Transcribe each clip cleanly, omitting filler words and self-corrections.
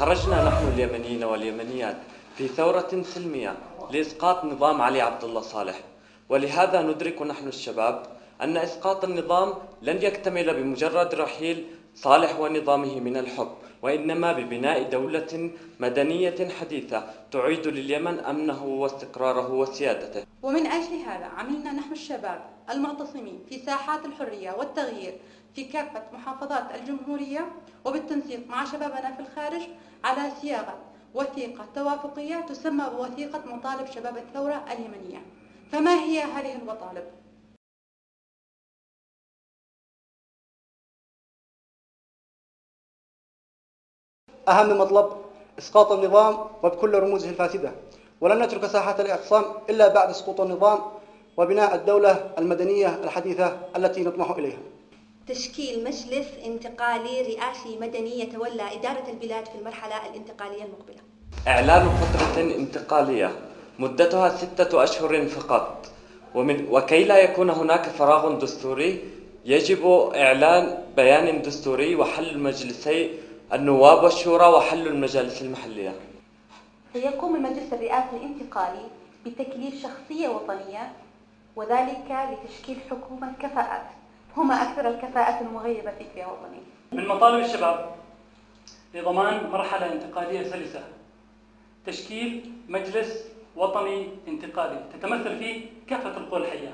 خرجنا نحن اليمنيين واليمنيات في ثورة سلمية لإسقاط نظام علي عبد الله صالح، ولهذا ندرك نحن الشباب أن إسقاط النظام لن يكتمل بمجرد رحيل صالح ونظامه من الحكم، وإنما ببناء دولة مدنية حديثة تعيد لليمن أمنه واستقراره وسيادته. ومن أجل هذا عملنا نحن الشباب المعتصمين في ساحات الحرية والتغيير في كافة محافظات الجمهورية، وبالتنسيق مع شبابنا في الخارج على صياغة وثيقة توافقية تسمى بوثيقة مطالب شباب الثورة اليمنية. فما هي هذه المطالب؟ أهم مطلب إسقاط النظام وبكل رموزه الفاسدة، ولن نترك ساحة الاعتصام إلا بعد سقوط النظام وبناء الدولة المدنية الحديثة التي نطمح إليها. تشكيل مجلس انتقالي رئاسي مدني يتولى إدارة البلاد في المرحلة الانتقالية المقبلة. إعلان فترة انتقالية مدتها 6 أشهر فقط، وكي لا يكون هناك فراغ دستوري يجب إعلان بيان دستوري وحل مجلسي النواب والشورى وحل المجالس المحلية. سيقوم المجلس الرئاسي الانتقالي بتكليف شخصية وطنية، وذلك لتشكيل حكومة كفاءات هما أكثر الكفاءات المغيبة في فئة وطني. من مطالب الشباب لضمان مرحلة انتقالية سلسة تشكيل مجلس وطني انتقالي تتمثل فيه كافة القوى الحية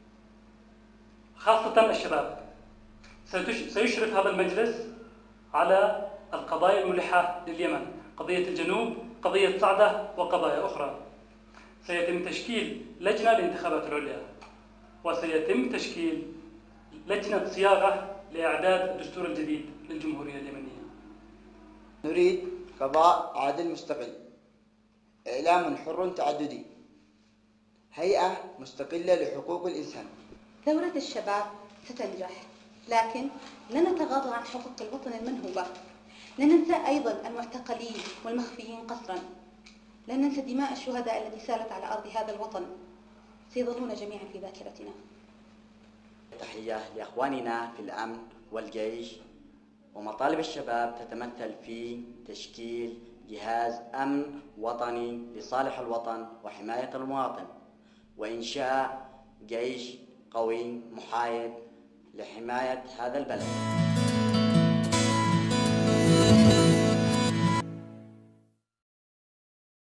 خاصة الشباب. سيشرف هذا المجلس على القضايا الملحة لليمن، قضية الجنوب، قضية صعدة وقضايا أخرى. سيتم تشكيل لجنة للانتخابات العليا، وسيتم تشكيل لجنة صياغة لإعداد الدستور الجديد للجمهورية اليمنية. نريد قضاء عادل مستقل، إعلام حر تعددي، هيئة مستقلة لحقوق الإنسان. ثورة الشباب ستنجح، لكن لن نتغاضى عن حقوق الوطن المنهوبة. لن ننسى أيضا المعتقلين والمخفيين قسرا. لن ننسى دماء الشهداء التي سالت على أرض هذا الوطن، سيظلون جميعا في ذاكرتنا. تحية لأخواننا في الأمن والجيش. ومطالب الشباب تتمثل في تشكيل جهاز أمن وطني لصالح الوطن وحماية المواطن، وإنشاء جيش قوي محايد لحماية هذا البلد.